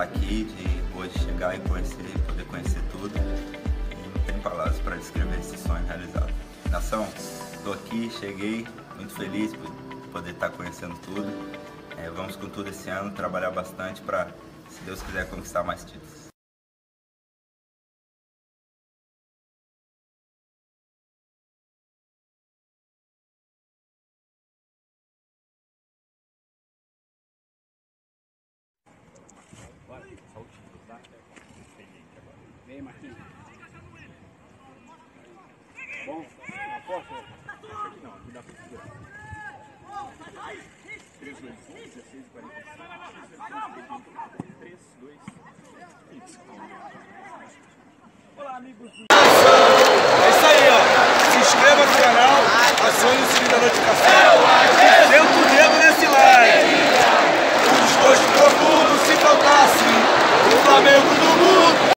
aqui, de hoje chegar e poder conhecer tudo. E não tem palavras para descrever esse sonho realizado. Nação, estou aqui, cheguei, muito feliz por poder estar conhecendo tudo. Vamos com tudo esse ano, trabalhar bastante para, se Deus quiser, conquistar mais títulos. Vem, Marquinhos. Bom, aposta. Aqui não, aqui dá pra segurar. 3, 2, 16, 45. 3, 2, 5. Olá, amigos.